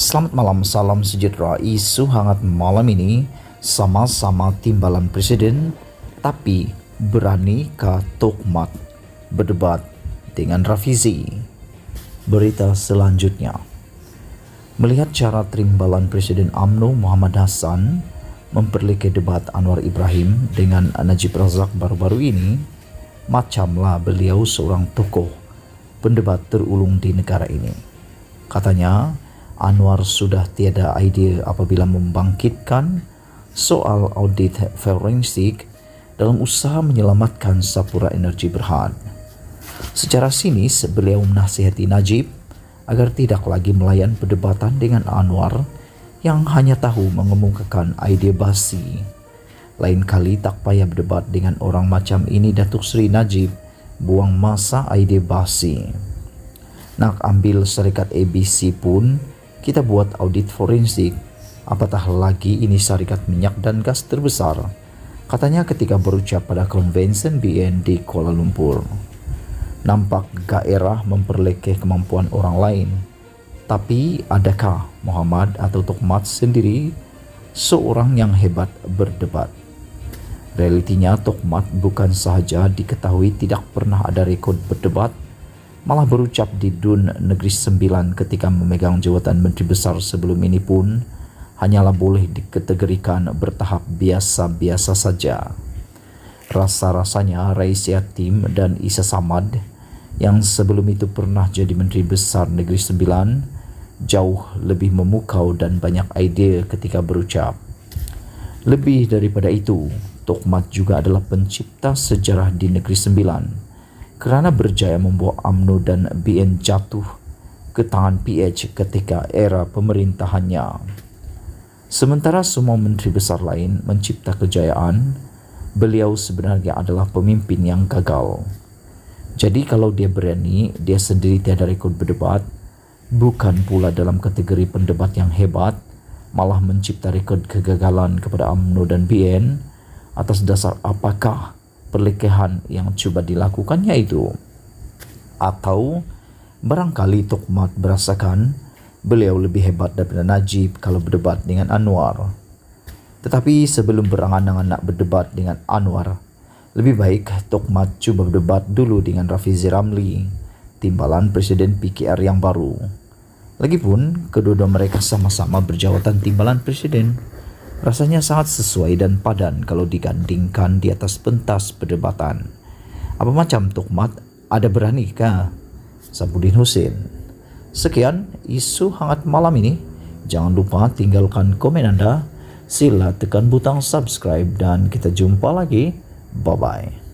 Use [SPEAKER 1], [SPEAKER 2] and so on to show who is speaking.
[SPEAKER 1] Selamat malam, salam sejahtera. Isu hangat malam ini sama-sama timbalan presiden, tapi beranikah Tokmat berdebat dengan Rafizi? Berita selanjutnya. Melihat cara timbalan Presiden UMNO Muhammad Hassan memperlekeh debat Anwar Ibrahim dengan Najib Razak baru-baru ini, macamlah beliau seorang tokoh pendebat terulung di negara ini. Katanya, Anwar sudah tiada idea apabila membangkitkan soal audit forensik dalam usaha menyelamatkan Sapura Energy Berhad. Secara sinis, beliau menasihati Najib agar tidak lagi melayan perdebatan dengan Anwar yang hanya tahu mengemukakan ide basi. Lain kali tak payah berdebat dengan orang macam ini, Datuk Seri Najib, buang masa ide basi. Nak ambil syarikat ABC pun, kita buat audit forensik, apatah lagi ini syarikat minyak dan gas terbesar, katanya ketika berucap pada konvensi BN di Kuala Lumpur. Nampak gairah memperlekeh kemampuan orang lain. Tapi adakah Muhammad atau Tokmat sendiri seorang yang hebat berdebat? Realitinya Tokmat bukan sahaja diketahui tidak pernah ada rekod berdebat, malah berucap di DUN Negeri Sembilan ketika memegang jawatan Menteri Besar sebelum ini pun hanyalah boleh dikategorikan bertahap biasa-biasa saja. Rasa-rasanya Rais Yatim dan Isa Samad yang sebelum itu pernah jadi Menteri Besar Negeri Sembilan jauh lebih memukau dan banyak ide ketika berucap. Lebih daripada itu, Tokmat juga adalah pencipta sejarah di Negeri Sembilan kerana berjaya membawa UMNO dan BN jatuh ke tangan PH ketika era pemerintahannya. Sementara semua menteri besar lain mencipta kejayaan, beliau sebenarnya adalah pemimpin yang gagal. Jadi kalau dia berani, dia sendiri tiada rekod berdebat, bukan pula dalam kategori pendebat yang hebat, malah mencipta rekod kegagalan kepada UMNO dan BN, atas dasar apakah perlekehan yang coba dilakukannya itu? Atau barangkali Tokmat berasakan beliau lebih hebat daripada Najib kalau berdebat dengan Anwar. Tetapi sebelum berangan-angan nak berdebat dengan Anwar, lebih baik Tokmat cuba berdebat dulu dengan Rafizi Ramli, timbalan Presiden PKR yang baru. Lagipun, kedua-dua mereka sama-sama berjawatan timbalan Presiden. Rasanya sangat sesuai dan padan kalau digandingkan di atas pentas perdebatan. Apa macam Tokmat, ada beranikah? Sabudin Husin. Sekian isu hangat malam ini. Jangan lupa tinggalkan komen anda. Sila tekan butang subscribe dan kita jumpa lagi. Bye-bye.